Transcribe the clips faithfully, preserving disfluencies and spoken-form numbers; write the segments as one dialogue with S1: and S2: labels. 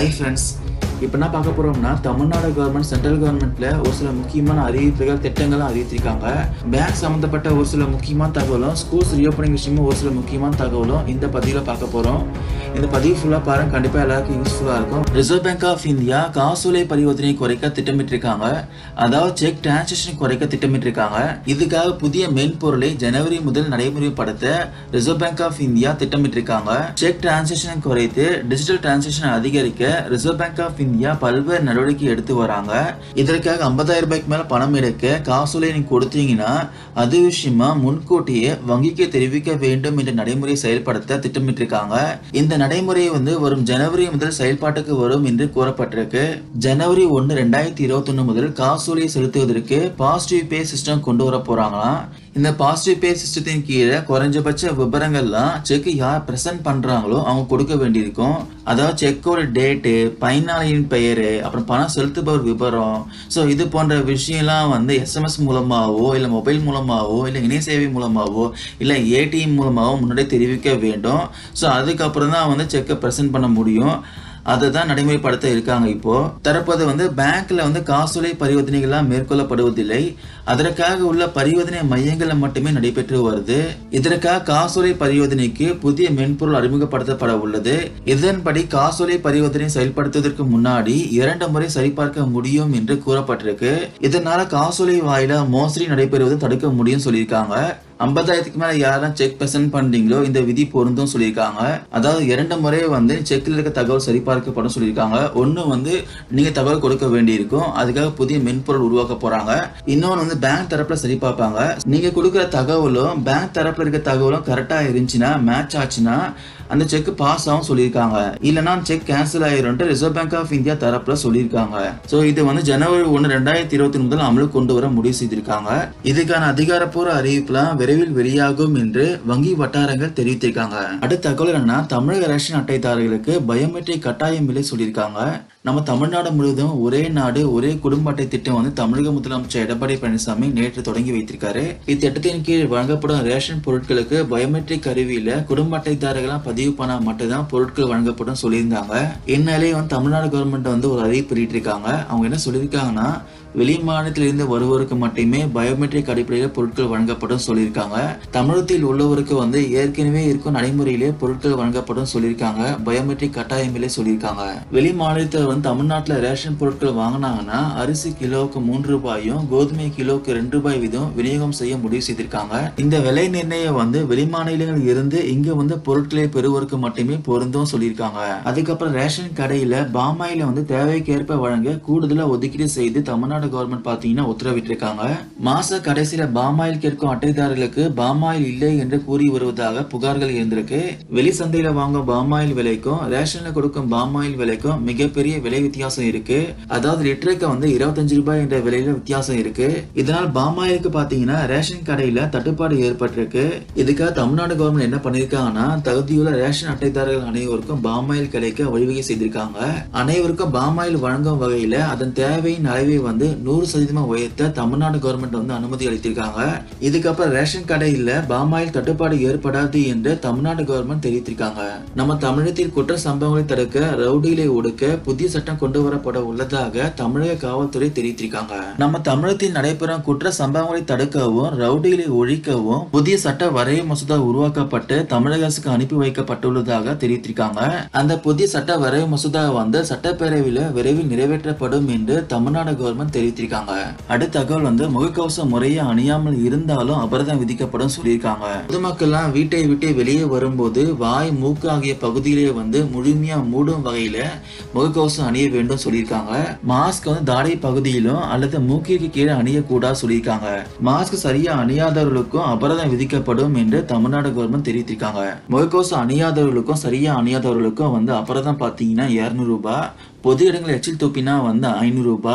S1: Hi friends, இப்போ என்ன பார்க்க போறோம்னா தமிழ்நாடு கவர்மெண்ட் சென்ட்ரல் கவர்மெண்ட்ல ஒரு சில முக்கியமான அறிவிப்புகள் திட்டங்களை அறிவித்திருக்காங்க. பேங்க் சம்பந்தப்பட்ட ஒரு சில முக்கியமான தகவலும் ஸ்கூல்ஸ் ரீஓபனிங் விஷயமும் ஒரு சில முக்கியமான தகவலும் இந்த பதிவில் பார்க்க போறோம். இந்த பதிவு ஃபுல்லா பாருங்க, கண்டிப்பா எல்லாருக்கும் யூஸ்ஃபுல்லா இருக்கும். ரிசர்வ் பேங்க் ஆஃப் இந்தியா காசோலை பரிவர்த்தனை குறைக்க திட்டமிட்டிருக்காங்க. அதாவது செக் டிரான்சாக்ஷன் குறைக்க திட்டமிட்டிருக்காங்க. இதுக்காக புதிய மென்பொருளை ஜனவரி முதல் நடைமுறைப்படுத்த ரிசர்வ் பேங்க் ஆஃப் இந்தியா திட்டமிட்டிருக்காங்க. செக் டிரான்சாக்ஷன் குறைத்து டிஜிட்டல் டிரான்சாக்ஷன் அதிகரிக்க ரிசர்வ் பேங்க் ஆஃப் இந்தியா பல்வேறு நடவடிக்கை எடுத்து வராங்க. இதற்காக ஐம்பதாயிரம் ரூபாய்க்கு மேல பணம் எடுக்க காசோலை நீங்க கொடுத்தீங்கன்னா அது விஷயமா முன்கூட்டியே வங்கிக்கு தெரிவிக்க வேண்டும் என்ற நடைமுறை செயல்படுத்த திட்டமிட்டிருக்காங்க. இந்த நடைமுறை வந்து வரும் ஜனவரி முதல் செயல்பாட்டுக்கு வரும் என்று கூறப்பட்டிருக்கு. ஜனவரி ஒன்னு ரெண்டாயிரத்தி இருபத்தி ஒன்னு முதல் காசோலை செலுத்துவதற்கு பாசிட்டிவ் பே சிஸ்டம் கொண்டு வர போறாங்களாம். இந்த பாசிட்டிவ் பே சிஸ்டத்தின் கீழே குறைஞ்சபட்ச விவரங்கள்லாம் செக் யார் பிரசன்ட் பண்றாங்களோ அவங்க கொடுக்க வேண்டியிருக்கும். அதாவது செக்கோட டேட்டு, பயனாளியின் பெயர், அப்புறம் பணம் செலுத்துபவர் விவரம், ஸோ இது போன்ற விஷயம்லாம் வந்து எஸ்எம்எஸ் மூலமாகவோ இல்லை மொபைல் மூலமாகவோ இல்லை இணைய சேவை மூலமாகவோ இல்லை ஏடிஎம் மூலமாகவோ முன்னாடி தெரிவிக்க வேண்டும். ஸோ அதுக்கப்புறம் தான் வந்து செக்கை பிரசன்ட் பண்ண முடியும். அதை தான் நடைமுறைப்படுத்த இருக்காங்க. இப்போ தற்போது வந்து பேங்க்ல வந்து காசோலை பரிவர்த்தனைகள்லாம் மேற்கொள்ளப்படுவதில்லை. அதற்காக உள்ள பரிவர்த்தனை மையங்கள் மட்டுமே நடைபெற்று வருது. இதற்காக காசோலை பரிவர்த்தனைக்கு புதிய மென்பொருள் அறிமுகப்படுத்தப்பட உள்ளது. இதன்படி காசோலை பரிவர்த்தனை செயல்படுத்துவதற்கு முன்னாடி இரண்டு முறை சரிபார்க்க முடியும் என்று கூறப்பட்டிருக்கு. இதனால காசோலை வாயிலா மோசடி நடைபெறுவதை தடுக்க முடியும் சொல்லியிருக்காங்க. ஐம்பதாயிரத்துக்கு மேல யாரெல்லாம் செக் பிரசன்ட் பண்றீங்களோ இந்த விதி பொருந்தும் சொல்லியிருக்காங்க. அதாவது இரண்டு முறை வந்து செக்ல இருக்க தகவல் சரிபார்க்கப்படும் சொல்லியிருக்காங்க. ஒன்னு வந்து நீங்க தகவல் கொடுக்க வேண்டி இருக்கும், அதுக்காக புதிய மென்பொருள் உருவாக்க போறாங்க. இன்னொன்னு வந்து பேங்க் தரப்புல சரி பார்ப்பாங்க. நீங்க கொடுக்குற தகவலும் பேங்க் தரப்புல இருக்க தகவலும் கரெக்டா இருந்துச்சுன்னா, மேட்ச் ஆச்சுன்னா அந்த செக் பாஸ் ஆகும் சொல்லியிருக்காங்க. இல்லைன்னா செக் கேன்சல் ஆயிரும் ரிசர்வ் பேங்க் ஆஃப் இந்தியா தரப்புல சொல்லியிருக்காங்க. சோ இது வந்து ஜனவரி ஒன்னு ரெண்டாயிரத்தி இருபத்தி ஒன்று முதல் அமலுக்கு கொண்டு வர முடிவு செய்திருக்காங்க. இதுக்கான அதிகாரப்பூர்வ அறிவிப்புலாம் விரைவில் வெளியாகும் என்று வங்கி வட்டாரங்கள் தெரிவித்திருக்காங்க. அடுத்த தகவல் என்னன்னா, தமிழக ரேஷன் அட்டைதாரர்களுக்கு பயோமெட்ரிக் கட்டாயம் இல்லை சொல்லியிருக்காங்க. நம்ம தமிழ்நாடு முழுவதும் ஒரே நாடு ஒரே குடும்ப அட்டை திட்டம் வந்து தமிழக முதலமைச்சர் எடப்பாடி பழனிசாமி நேற்று தொடங்கி வைத்திருக்காரு. இத்திட்டத்தின் கீழ் வழங்கப்படும் ரேஷன் பொருட்களுக்கு பயோமெட்ரிக் கருவியில குடும்ப அட்டைதாரர்களாம் பதிவு பண்ணா மட்டும்தான் பொருட்கள் வழங்கப்படும் சொல்லியிருந்தாங்க. இந்நிலையே வந்து தமிழ்நாடு கவர்மெண்ட் வந்து ஒரு அறிவிப்பு வெளியிட்டிருக்காங்க. அவங்க என்ன சொல்லியிருக்காங்கன்னா, வெளி மாநிலத்திலிருந்து வருவோருக்கு மட்டுமே பயோமெட்ரிக் அடிப்படையில் பொருட்கள் வழங்கப்படும் சொல்லியிருக்காங்க. தமிழகத்தில் உள்ளவருக்கு வந்து ஏற்கனவே இருக்கும் நடைமுறையிலே பொருட்கள் வழங்கப்படும் சொல்லியிருக்காங்க. பயோமெட்ரிக் கட்டாயமில்லை சொல்லியிருக்காங்க. வெளி மாநிலத்தில் வந்து தமிழ்நாட்டில் ரேஷன் பொருட்கள் வாங்கினாங்கன்னா அரிசி கிலோவுக்கு மூன்று ரூபாயும் கோதுமை கிலோவுக்கு ரெண்டு ரூபாய் வீதம் விநியோகம் செய்ய முடிவு செய்திருக்காங்க. இந்த விலை நிர்ணயம் வந்து வெளி மாநிலங்களில் இருந்து இங்க வந்து பொருட்களை பெறுவோருக்கு மட்டுமே பொருந்தும் சொல்லியிருக்காங்க. அதுக்கப்புறம் ரேஷன் கடையில பாமாயில வந்து தேவைக்கேற்ப வழங்க கூடுதலா ஒதுக்கீடு செய்து தமிழ்நாடு கவர்மெண்ட் பாத்தீங்கன்னா உத்தரவிட்டிருக்காங்க. மாச கடைசியில பாமாயில் கேட்கும் அட்டைதாரர்களுக்கு பாமாயில் இல்லை என்று கூறி வருவதாக புகார்கள் இருந்திருக்கு. வெளி சந்தையில வாங்கும் பாமாயில் விலைக்கும் ரேஷன்ல கொடுக்கும் பாமாயில் விலைக்கும் மிகப்பெரிய விலை வித்தியாசம் இருக்கு. அதாவது லிட்டருக்கு வந்து இருபத்தஞ்சு ரூபாய் என்ற விலையில வித்தியாசம் இருக்கு. இதனால் பாமாயிலுக்கு பாத்தீங்கன்னா ரேஷன் கடையில தட்டுப்பாடு ஏற்பட்டிருக்கு. இதுக்காக தமிழ்நாடு கவர்மெண்ட் என்ன பண்ணிருக்காங்கன்னா, தகுதியுள்ள ரேஷன் அட்டைதாரர்கள் அனைவருக்கும் பாமாயில் கிடைக்க வழிவகை செய்திருக்காங்க. அனைவருக்கும் பாமாயில் வழங்கும் வகையில அதன் தேவையின் அளவை வந்து நூறு சதவீதமா உயர்த்த தமிழ்நாடு கவர்மெண்ட் வந்து அனுமதி அளித்திருக்காங்க. இதுக்கப்புறம் ரேஷன் கடையில் பாமாயில் தட்டுப்பாடு ஏற்படாது என்று தமிழ்நாடு கவர்மெண்ட் தெரிவித்திருக்காங்க. நம்ம தமிழகத்தில் குற்ற சம்பவங்களை தடுக்க ரவுடிகளை ஒடுக்க புதிய சட்டம் கொண்டு வரப்பட உள்ளதாக தமிழக காவல்துறை தெரிவித்திருக்காங்க. நம்ம தமிழகத்தில் நடைபெறும் குற்ற சம்பவங்களை தடுக்கவும் ரவுடிகளை ஒழிக்கவும் புதிய சட்ட வரைவு மசோதா உருவாக்கப்பட்டு தமிழக அரசுக்கு அனுப்பி வைக்கப்பட்டுள்ளதாக தெரிவித்திருக்காங்க. அந்த புதிய சட்ட வரைவு மசோதா வந்து சட்டப்பேரவையில் விரைவில் நிறைவேற்றப்படும் என்று தமிழ்நாடு கவர்மெண்ட் தெரிவித்திருக்காங்க. அடுத்த தகவல் வந்து முகக்கவசம் முறையை அணியாமல் இருந்தாலும் அபராதம் விதிக்கப்படும் சொல்லியிருக்காங்க. பொதுமக்கள் வீட்டை விட்டு வெளியே வரும்போது வாய், மூக்கு ஆகிய பகுதியிலே வந்து முழுமையா மூடும் வகையில முகக்கவசம் அணிய வேண்டும் சொல்லியிருக்காங்க. மாஸ்க் வந்து தாடை பகுதியிலும் அல்லது மூக்கிற்கு கீழே அணியக்கூடாது சொல்லியிருக்காங்க. மாஸ்க் சரியா அணியாதவர்களுக்கும் அபராதம் விதிக்கப்படும் என்று தமிழ்நாடு கவர்மெண்ட் தெரிவித்திருக்காங்க. முகக்கவசம் அணியாதவர்களுக்கும் சரியா அணியாதவர்களுக்கும் வந்து அபராதம் பாத்தீங்கன்னா இருநூறு ரூபாய், பொது இடங்கள் எச்சில் துப்பினா வந்து ஐநூறு ரூபாய்,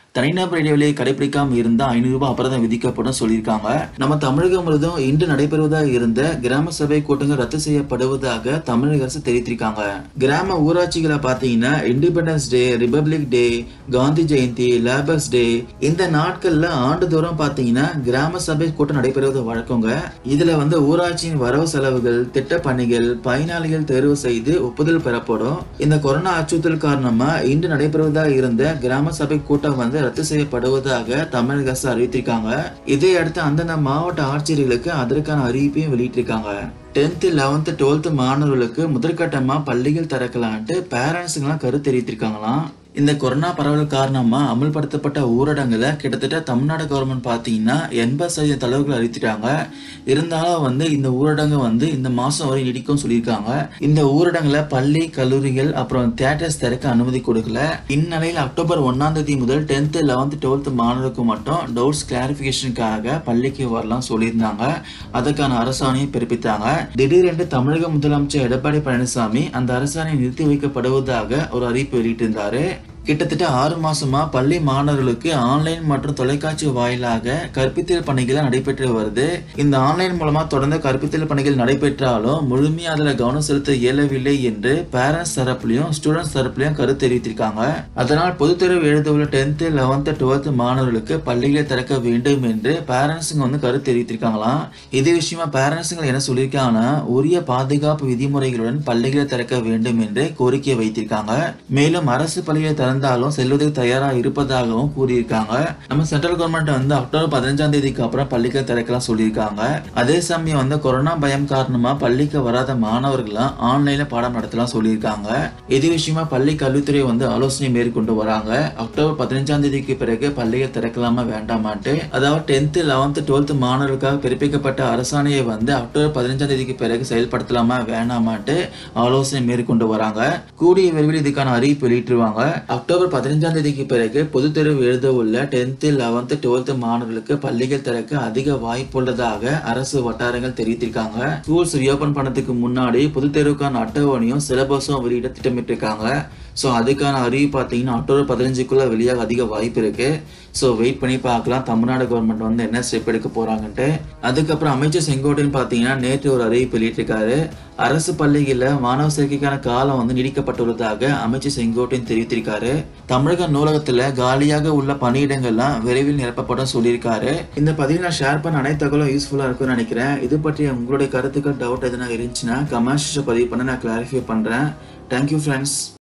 S1: தனிநபர் இடைவெளியை கடைபிடிக்காம இருந்தா ஐநூறு ரூபாய் அபராதம் விதிக்கப்படும் சொல்லியிருக்காங்க. நம்ம தமிழகம் முழுவதும் இன்று நடைபெறுவதாக இருந்த கிராம சபை கூட்டங்கள் ரத்து செய்யப்படுவதாக தமிழக அரசு தெரிவித்திருக்காங்க. கிராம ஊராட்சிகளை பாத்தீங்கன்னா Independence Day, Republic Day, Gandhi Jayanti, Labours Day இந்த நாட்கள்ல ஆண்டுதோறும் பாத்தீங்கன்னா கிராம சபை கூட்டம் நடைபெறுவது வழக்கங்க. இதுல வந்து ஊராட்சியின் வரவு செலவுகள், திட்ட பணிகள், பயனாளிகள் தேர்வு செய்து ஒப்புதல் பெறப்படும். இந்த கொரோனா அச்சுறுத்தல் காரணமா இன்று நடைபெறுவதாக இருந்த கிராம சபை கூட்டம் வந்து ரத்து செய்யப்படுவதாக தமிழக அரசு அறிவித்திருக்காங்க. இதையடுத்து அந்தந்த மாவட்ட ஆட்சியர்களுக்கு அதற்கான அறிவிப்பையும் வெளியிட்டிருக்காங்க. டென்த் லெவன்த் டுவெல்த் மாணவர்களுக்கு முதற்கட்டமா பள்ளிகள் திறக்கலான்ட்டு பேரண்ட்ஸுங்கெல்லாம் கருத்து தெரிவித்திருக்காங்களாம். இந்த கொரோனா பரவல் காரணமா அமல்படுத்தப்பட்ட ஊரடங்குல கிட்டத்தட்ட தமிழ்நாடு கவர்மெண்ட் பாத்தீங்கன்னா எண்பது சதவீத தளர்வுகள் அறிவித்திருக்காங்க. இருந்தாலும் வந்து இந்த ஊரடங்கு வந்து இந்த மாசம் வரை நீடிக்கும் சொல்லியிருக்காங்க. இந்த ஊரடங்குல பள்ளி, கல்லூரிகள் அப்புறம் தியேட்டர்ஸ் திறக்க அனுமதி கொடுக்கல. இந்நிலையில் அக்டோபர் ஒன்னாம் தேதி முதல் டென்த் லெவன்த் டுவெல்த் மாணவர்களுக்கு மட்டும் டவுட்ஸ் கிளாரிபிகேஷனுக்காக பள்ளிக்கு வரலாம் சொல்லியிருந்தாங்க. அதுக்கான அரசாணையை பிறப்பித்தாங்க. திடீரென்று தமிழக முதலமைச்சர் எடப்பாடி பழனிசாமி அந்த அரசாணை நிறுத்தி வைக்கப்படுவதாக ஒரு அறிவிப்பு வெளியிட்டிருந்தாரு. கிட்டத்தட்ட ஆறு மாசமா பள்ளி மாணவர்களுக்கு ஆன்லைன் மற்றும் தொலைக்காட்சி வாயிலாக கற்பித்தல் பணிகள் நடைபெற்று வருது. இந்த ஆன்லைன் மூலமா தொடர்ந்து கற்பித்தல் பணிகள் நடைபெற்றாலும் முழுமையா அதுல கவனம் செலுத்த இயலவில்லை என்று பேரண்ட்ஸ் தரப்புலையும் ஸ்டூடெண்ட்ஸ் தரப்புலையும் கருத்து தெரிவித்திருக்காங்க. அதனால் பொதுத் தேர்வு எழுதவுள்ள டென்த் லெவன்த் டுவெல்த் மாணவர்களுக்கு பள்ளிகளை திறக்க வேண்டும் என்று பேரண்ட்ஸுங்க வந்து கருத்து தெரிவித்திருக்காங்களாம். இதே விஷயமா பேரண்ட்ஸுங்க என்ன சொல்லியிருக்காங்கன்னா உரிய பாதுகாப்பு விதிமுறைகளுடன் பள்ளிகளை திறக்க வேண்டும் என்று கோரிக்கை வைத்திருக்காங்க. மேலும் அரசு பள்ளிகளை இருந்தாலும் செல்வதற்கு தயாராக இருப்பதாகவும் கூறியிருக்காங்க. நம்ம சென்ட்ரல் கவர்மெண்ட் வந்து அக்டோபர் பதினஞ்சாம் தேதிக்கு அப்புறம் பள்ளிகள் திறக்கலாம் சொல்லியிருக்காங்க. அதே சமயம் வந்து கொரோனா பயம் காரணமா பள்ளிக்கு வராத மாணவர்கள்லாம் ஆன்லைன்ல பாடம் நடத்தலாம் சொல்லியிருக்காங்க. இது விஷயமா பள்ளி கல்வித்துறை வந்து ஆலோசனை மேற்கொண்டு வராங்க. அக்டோபர் பதினஞ்சாம் தேதிக்கு பிறகு பள்ளிகள் திறக்கலாமா வேண்டாமான்ட்டு, அதாவது டென்த் லெவன்த் டுவெல்த் மாணவர்களுக்காக பிறப்பிக்கப்பட்ட அரசாணையை வந்து அக்டோபர் பதினஞ்சாம் தேதிக்கு பிறகு செயல்படுத்தலாமா வேண்டாமான்ட்டு ஆலோசனை மேற்கொண்டு வராங்க. கூடிய விரைவில் இதுக்கான அறிவிப்பு வெளியிட்டுருவாங்க. அக்டோபர் பதினஞ்சாம் தேதிக்கு பிறகு பொதுத் தேர்வு எழுத உள்ள டென்த் லெவன்த் டுவெல்த் மாணவர்களுக்கு பள்ளிகள் திறக்க அதிக வாய்ப்புள்ளதாக அரசு வட்டாரங்கள் தெரிவித்திருக்காங்க. ஸ்கூல்ஸ் ரீஓபன் பண்ணதுக்கு முன்னாடி பொதுத் தேர்வுக்கான அட்டவணையும் சிலபஸும் வெளியிட திட்டமிட்டிருக்காங்க. ஸோ அதுக்கான அறிவு பார்த்தீங்கன்னா அக்டோபர் பதினஞ்சுக்குள்ள வெளியாக அதிக வாய்ப்பு இருக்கு. ஸோ வெயிட் பண்ணி பார்க்கலாம் தமிழ்நாடு கவர்மெண்ட் வந்து என்ன ஸ்டெப் எடுக்க போறாங்கன்ட்டு. அதுக்கப்புறம் அமைச்சர் செங்கோட்டையன் பார்த்தீங்கன்னா நேற்று ஒரு அறிவிப்பு வெளியிட்டிருக்காரு. அரசு பள்ளிகளில் மாணவ சேர்க்கைக்கான காலம் வந்து நீடிக்கப்பட்டுள்ளதாக அமைச்சர் செங்கோட்டையன் தெரிவித்திருக்காரு. தமிழக நூலகத்துல காலியாக உள்ள பணியிடங்கள்லாம் விரைவில் நிரப்பப்படும் சொல்லியிருக்காரு. இந்த பதிவு நான் ஷேர் பண்ண அனைத்து தகவலும் யூஸ்ஃபுல்லா இருக்கும்னு நினைக்கிறேன். இது பற்றி உங்களுடைய கருத்துக்கள், டவுட் எதுனா இருந்துச்சுன்னா கமெண்ட்ஸ் பதிவு பண்ண நான் கிளாரிஃபை பண்றேன். Thank you friends.